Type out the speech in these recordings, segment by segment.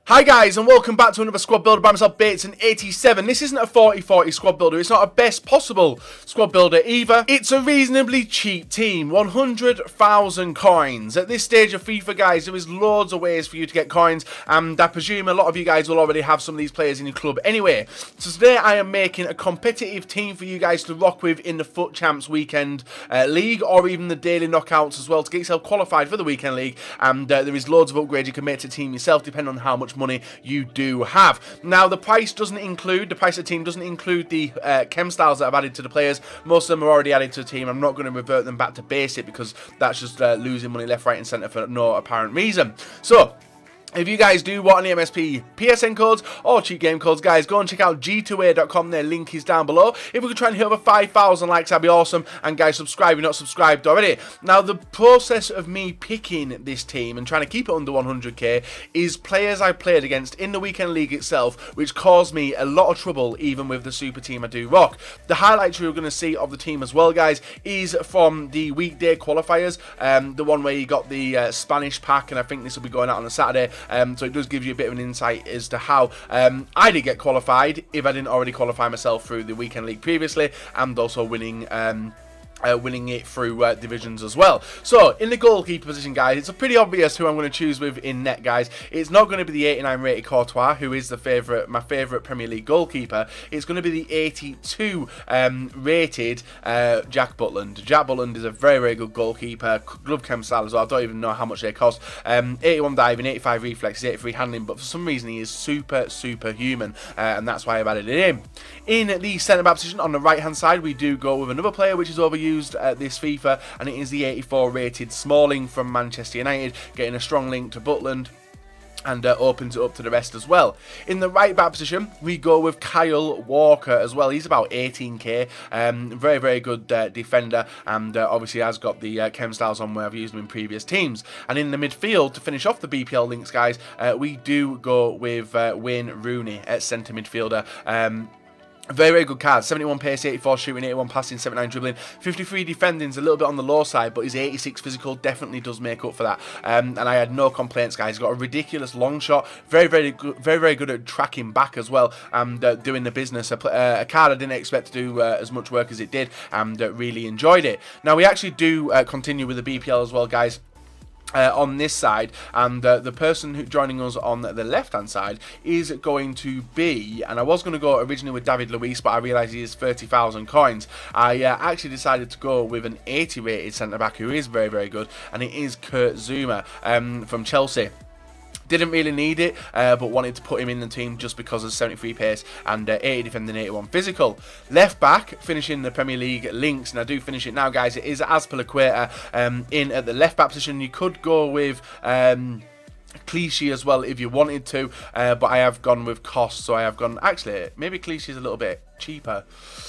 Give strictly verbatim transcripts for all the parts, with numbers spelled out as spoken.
Hi guys, and welcome back to another squad builder by myself, Bateson eighty-seven. This isn't a forty forty squad builder, it's not a best possible squad builder either. It's a reasonably cheap team, one hundred thousand coins. At this stage of FIFA, guys, there is loads of ways for you to get coins, and I presume a lot of you guys will already have some of these players in your club anyway. So today I am making a competitive team for you guys to rock with in the Foot Champs Weekend uh, League, or even the daily knockouts as well, to get yourself qualified for the Weekend League. And uh, there is loads of upgrades you can make to the team yourself, depending on how much money you do have. Now, the price doesn't include, the price of the team doesn't include the uh, chem styles that I've added to the players. Most of them are already added to the team. I'm not going to revert them back to basic because that's just uh, losing money left, right and centre for no apparent reason. So, if you guys do want any M S P P S N codes or cheat game codes, guys, go and check out G two A dot com. Their link is down below. If we could try and hit over five thousand likes, that'd be awesome. And guys, subscribe if you're not subscribed already. Now, the process of me picking this team and trying to keep it under one hundred K is players I played against in the Weekend League itself, which caused me a lot of trouble even with the super team I do rock. The highlights you're going to see of the team as well, guys, is from the weekday qualifiers. Um, the one where you got the uh, Spanish pack, and I think this will be going out on a Saturday. Um, so it does give you a bit of an insight as to how um, I did get qualified if I didn't already qualify myself through the Weekend League previously, and also winning um, Uh, winning it through uh, divisions as well. So, in the goalkeeper position, guys, it's pretty obvious who I'm going to choose with in net, guys. It's not going to be the eighty-nine rated Courtois, who is the favourite, my favourite Premier League goalkeeper. It's going to be the eighty-two um, rated uh, Jack Butland. Jack Butland is a very, very good goalkeeper. Glove chem style as well. I don't even know how much they cost. Um, eighty-one diving, eighty-five reflexes, eighty-three handling, but for some reason he is super, super human, uh, and that's why I've added it in. In the centre-back position, on the right-hand side, we do go with another player which is overused at this FIFA, and it is the eighty-four rated Smalling from Manchester United, getting a strong link to Butland, and uh, opens it up to the rest as well. In the right back position, we go with Kyle Walker as well. He's about eighteen K, um, very, very good uh, defender, and uh, obviously has got the uh, chem styles on where I've used him in previous teams. And in the midfield, to finish off the B P L links, guys, uh, we do go with uh, Wayne Rooney at centre midfielder. Um, Very, very good card. seventy-one pace, eighty-four shooting, eighty-one passing, seventy-nine dribbling. fifty-three defending is a little bit on the low side, but his eighty-six physical definitely does make up for that. Um, and I had no complaints, guys. He's got a ridiculous long shot. Very, very good, very, very good at tracking back as well, and uh, doing the business. A, uh, a card I didn't expect to do uh, as much work as it did, and uh, really enjoyed it. Now, we actually do uh, continue with the B P L as well, guys. Uh, on this side, and uh, the person who joining us on the left hand side is going to be, and I was going to go originally with David Luiz, but I realised he is thirty thousand coins. I uh, actually decided to go with an eighty rated centre back who is very, very good, and it is Kurt Zouma um, from Chelsea. Didn't really need it, uh, but wanted to put him in the team just because of seventy-three pace and uh, eighty defending, eighty-one physical. Left back, finishing the Premier League links, and I do finish it now, guys. It is Azpilicueta um, in at the left back position. You could go with Um, Clichy as well if you wanted to, uh, but I have gone with cost, so I have gone, actually, maybe Clichy is a little bit cheaper.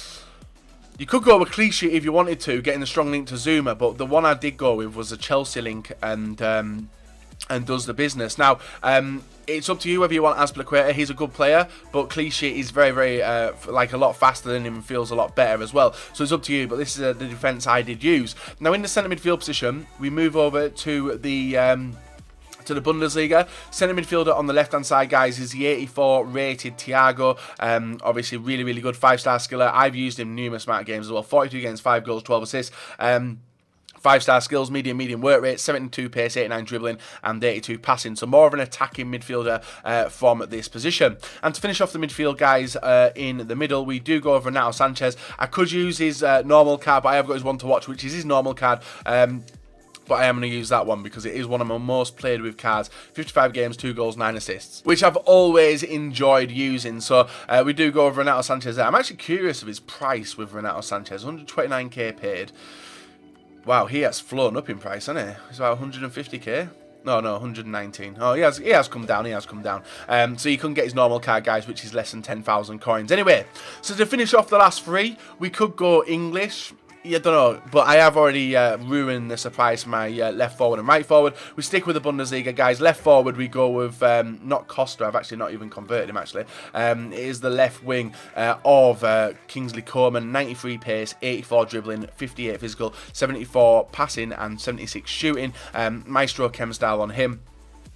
You could go with Clichy if you wanted to, getting the strong link to Zouma, but the one I did go with was a Chelsea link, and um, and does the business. Now, um, it's up to you whether you want Azpilicueta. He's a good player, but Clichy is very, very, uh, like a lot faster than him and feels a lot better as well. So it's up to you, but this is uh, the defence I did use. Now, in the centre midfield position, we move over to the Um, to the Bundesliga. Centre midfielder on the left hand side, guys, is the eighty-four rated Thiago. Um, obviously really, really good five star skiller. I've used him numerous amount of games as well. forty-two games, five goals, twelve assists. Um, five star skills, medium, medium work rate, seventy-two pace, eighty-nine dribbling, and eighty-two passing. So more of an attacking midfielder uh, from this position. And to finish off the midfield, guys, uh, in the middle, we do go over Renato Sanchez. I could use his uh, normal card, but I have got his one to watch, which is his normal card. Um, But I am going to use that one because it is one of my most played with cards. fifty-five games, two goals, nine assists, which I've always enjoyed using. So uh, we do go over Renato Sanchez there. I'm actually curious of his price with Renato Sanchez. one hundred twenty-nine K paid. Wow, he has flown up in price, hasn't he? It's about one hundred fifty K. No, no, one hundred nineteen. Oh, he has, he has come down, he has come down. Um, so you couldn't get his normal card, guys, which is less than ten thousand coins. Anyway, so to finish off the last three, we could go English. Yeah, I don't know, but I have already uh, ruined the surprise for my uh, left forward and right forward. We stick with the Bundesliga, guys. Left forward, we go with, um, not Costa. I've actually not even converted him, actually. Um, it is the left wing uh, of uh, Kingsley Coman. ninety-three pace, eighty-four dribbling, fifty-eight physical, seventy-four passing, and seventy-six shooting. Um, Maestro chem style on him.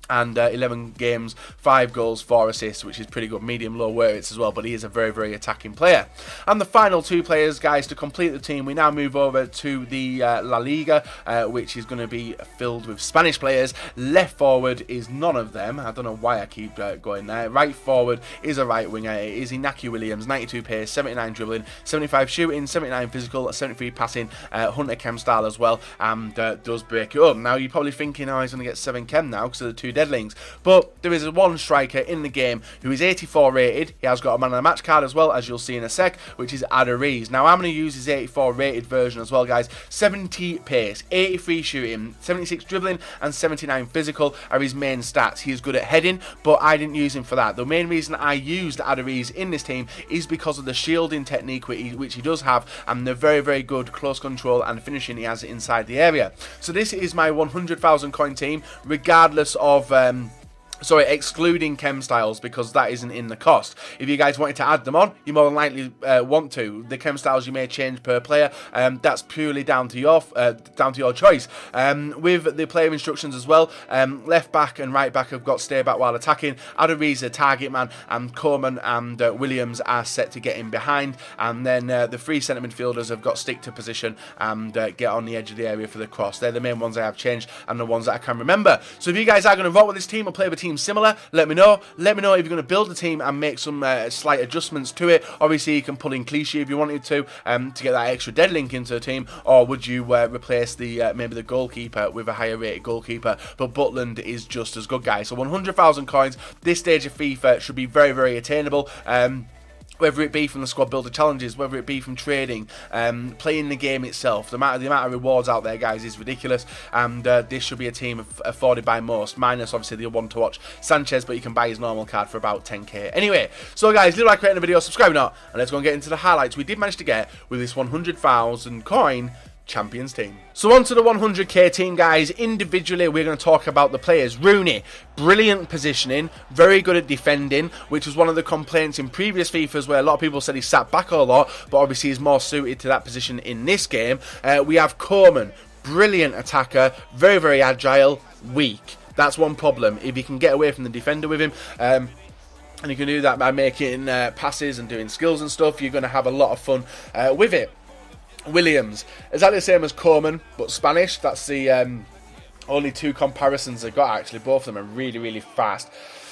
and uh, eleven games, five goals, four assists, which is pretty good. Medium low work rates as well, but he is a very very attacking player. And the final two players, guys, to complete the team, we now move over to the uh, La Liga, uh, which is going to be filled with Spanish players. Left forward is none of them. I don't know why I keep uh, going there. Right forward is a right winger. It is Inaki Williams, ninety-two pace, seventy-nine dribbling, seventy-five shooting, seventy-nine physical, seventy-three passing, uh, Hunter Chem style as well, and uh, does break it up. Now you're probably thinking, oh, he's going to get seven Chem now because of the two deadlings, but there is a one striker in the game who is eighty-four rated. He has got a man of the match card as well, as you'll see in a sec, which is Aduriz. Now I'm going to use his eighty-four rated version as well, guys. seventy pace, eighty-three shooting, seventy-six dribbling, and seventy-nine physical are his main stats. He is good at heading, but I didn't use him for that. The main reason I used Aduriz in this team is because of the shielding technique which he, which he does have, and the very very good close control and finishing he has inside the area. So this is my one hundred thousand coin team, regardless of um, sorry, excluding Chem styles, because that isn't in the cost. If you guys wanted to add them on, you more than likely uh, want to. The Chem styles you may change per player. Um, that's purely down to your uh, down to your choice. Um, with the player instructions as well, um, left back and right back have got stay back while attacking. Aduriz, target man, and Coleman and uh, Williams are set to get in behind. And then uh, the three centre midfielders have got stick to position and uh, get on the edge of the area for the cross. They're the main ones I have changed and the ones that I can remember. So if you guys are going to vote with this team or play with a team similar, let me know. Let me know if you're going to build a team and make some uh, slight adjustments to it. Obviously you can pull in Clichy if you wanted to, um, to get that extra dead link into the team, or would you uh, replace the uh, maybe the goalkeeper with a higher rated goalkeeper? But Butland is just as good, guys. So one hundred thousand coins, this stage of FIFA should be very very attainable. Um, Whether it be from the squad builder challenges, whether it be from trading, um, playing the game itself, the amount, the amount of rewards out there, guys, is ridiculous. And uh, this should be a team of, afforded by most, minus obviously the one to watch Sanchez, but you can buy his normal card for about ten K. Anyway, so guys, leave a like, rate in the video, subscribe not, and let's go and get into the highlights we did manage to get with this one hundred thousand coin Champions team. So on to the one hundred K team, guys. Individually, we're going to talk about the players. Rooney, brilliant positioning, very good at defending, which was one of the complaints in previous FIFAs where a lot of people said he sat back a lot, but obviously he's more suited to that position in this game. Uh, we have Coleman, brilliant attacker, very, very agile, weak. That's one problem. If you can get away from the defender with him, um, and you can do that by making uh, passes and doing skills and stuff, you're going to have a lot of fun uh, with it. Williams, exactly the same as Coleman, but Spanish. That's the um, only two comparisons they've got, actually. Both of them are really, really fast.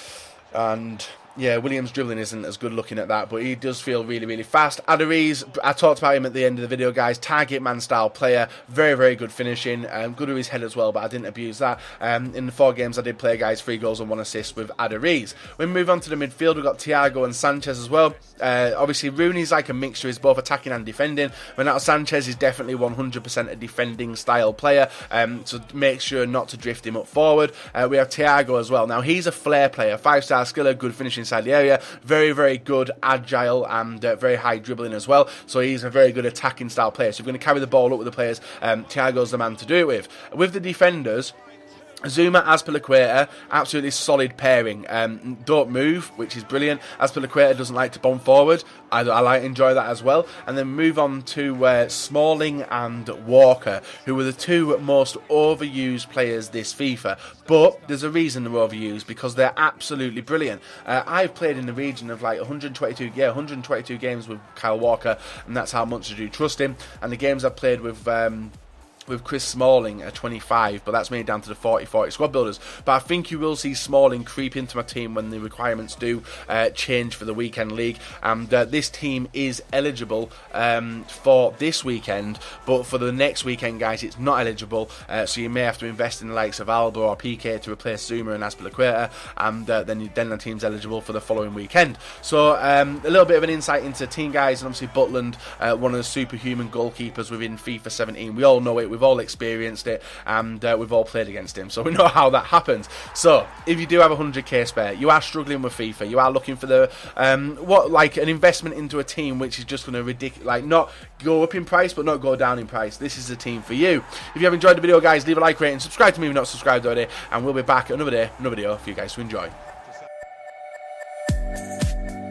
And yeah, Williams' dribbling isn't as good looking at that, but he does feel really, really fast. Aduriz, I talked about him at the end of the video, guys. Target man style player. Very, very good finishing. Um, good with his head as well, but I didn't abuse that. Um, in the four games I did play, guys, three goals and one assist with Aduriz. We move on to the midfield. We've got Thiago and Sanchez as well. Uh, obviously, Rooney's like a mixture. He's both attacking and defending. Renato Sanchez is definitely one hundred percent a defending style player, um, so make sure not to drift him up forward. Uh, we have Thiago as well. Now, he's a flair player. Five-star skiller, good finishing inside the area, very very good, agile, and uh, very high dribbling as well, so he's a very good attacking style player. So if you're going to carry the ball up with the players, um, Thiago's the man to do it with. With the defenders, Zuma, Azpilicueta, absolutely solid pairing. Um, don't move, which is brilliant. Azpilicueta doesn't like to bomb forward. I, I like enjoy that as well. And then move on to uh, Smalling and Walker, who were the two most overused players this FIFA. But there's a reason they're overused, because they're absolutely brilliant. Uh, I've played in the region of like one hundred twenty-two, yeah, one hundred twenty-two games with Kyle Walker, and that's how much I do trust him. And the games I've played with Um, with Chris Smalling at twenty-five, but that's made down to the forty forty squad builders. But I think you will see Smalling creep into my team when the requirements do uh, change for the weekend league, and uh, this team is eligible um, for this weekend, but for the next weekend, guys, it's not eligible, uh, so you may have to invest in the likes of Alba or P K to replace Zuma and Azpilicueta, and uh, then, you, then the team's eligible for the following weekend. So um, a little bit of an insight into the team, guys, and obviously Butland, uh, one of the superhuman goalkeepers within FIFA seventeen. We all know it. We've all experienced it, and uh, we've all played against him, so we know how that happens. So if you do have one hundred K spare, you are struggling with FIFA, you are looking for the um, what like an investment into a team which is just going to ridiculous, like not go up in price but not go down in price, this is the team for you. If you have enjoyed the video, guys, leave a like, rate, and subscribe to me if you're not subscribed already, and we'll be back another day, another video for you guys to enjoy.